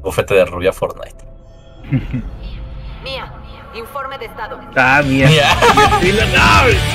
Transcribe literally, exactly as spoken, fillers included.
bufete de rubia Fortnite. Mía, informe de estado. Ah, mía. Mía. Sí, la- no.